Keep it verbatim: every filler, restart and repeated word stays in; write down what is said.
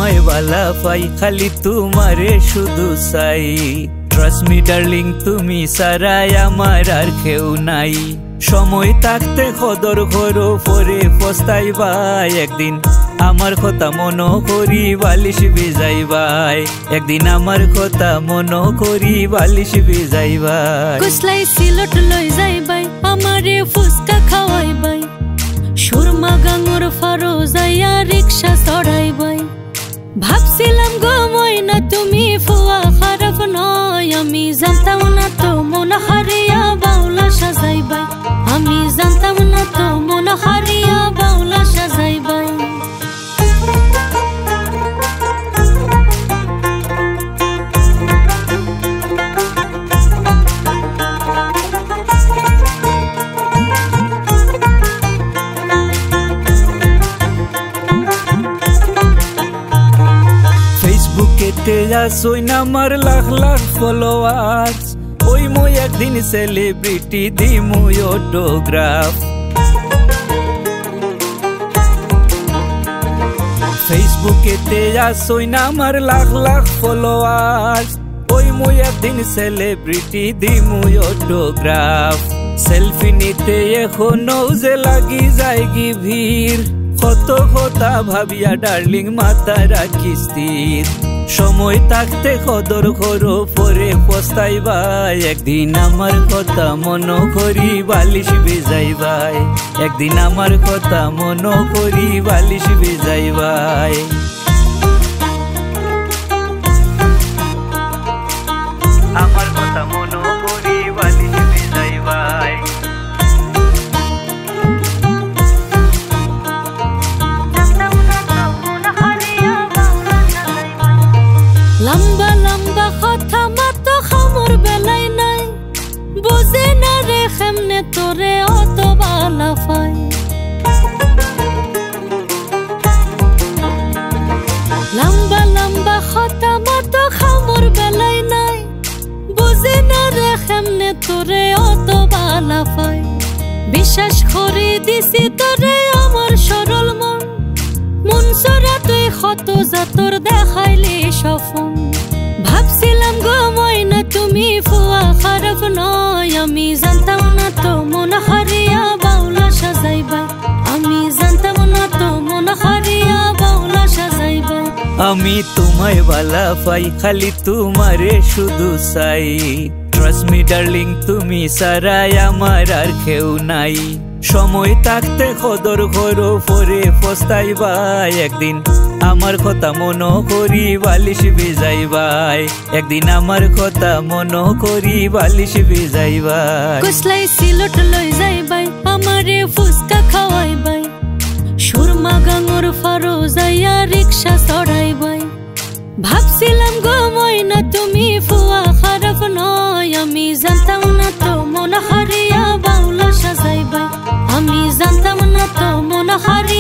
তোমায় ভালা পাই খালি তোমারে শুধু চাই ট্রাস্ট মি ডার্লিং তুমি ছাড়াই আমার আর কেউ নাই সময় থাকতে কদর করো পরে পস্তাইবাই একদিন আমার কথা মনো করি বালিশ ভিজাইবাই একদিন আমার কথা মনো করি বালিশ ভিজাইবাই কুসলাই সিলট লই যাইবাই আমারে ফুসকা খাওয়াইবাই সুরমা গাঙর ফারো যাইয়া রিক্সা চড়াইবাই ভাবছিলাম গো ময়না তুমি ফুয়া খারাপ নয় আমি জানতাম না তো মন হারিয়া বাউলা সাজাইবাই আমি জানতাম না তো মন হারিয়া বাউলা সাজাইবাই ফেসবুকেতে আসই না আমার লাখ লাখ ফলোয়ার্স ওই মই একদিন সেলিব্রিটি দিমু অটোগ্রাফ ফেসবুকেতে আসই না আমার লাখ লাখ ফলোয়ার্স ওই মই একদিন সেলিব্রিটি দিমু অটোগ্রাফ সেলফি নিতে এখনো যে লাগি যায় কি ভিড় কত কথা ভাবিয়া ডার্লিং মাথা রাখিস স্থির সময় থাকতে কদর করো পরে পস্তাইবাই একদিন আমার কথা মনো করি বালিশ ভিজাইবাই একদিন আমার কথা মনো করি বালিশ ভিজাইবাই আমার কথা মনো করি বালিশ ভিজাইবাই লম্বা লম্বা কথা মাতো খামর বেলাই নাই বুঝে না রে কেমনে তোরে অত বালা পাই লম্বা লম্বা কথা মাতো খামর বেলাই নাই বুঝে না রে কেমনে তোরে অত বালা পাই বিশ্বাস করে দিছি তোরে আমার সরল মন মন সরা তুই কত জাতর দেখাইলে সফন ভাবছিলাম গো ময়না তুমি ফুয়া খারাপ নয় আমি জানতাম না তো মন হারিয়া বাউলা সাজাইবাই আমি জানতাম না তো মন হারিয়া বাউলা সাজাইবাই আমি তোমায় ভালা পাই খালি তোমারে শুধু চাই ট্রাস্ট মি ডার্লিং তুমি ছাড়াই আমার আর কেউ নাই সময় থাকতে কদর করো পরে পস্তাইবাই একদিন আমার কথা মনো করি বালিশ ভিজাইবাই একদিন আমার কথা মনো করি বালিশ ভিজাইবাই কুসলাই সিলট লই যাইবাই আমারে ফুসকা খাওয়াইবাই সুরমা গাঙর ফারো যাইয়া রিক্সা চড়াইবাই ভাবছিলাম গো ময়না তুমি ফুয়া খারাপ নয় আমি জানতাম না তো মন হারিয়া বাউলা সাজাইবাই আমি জানতাম না তো মন হারিয়া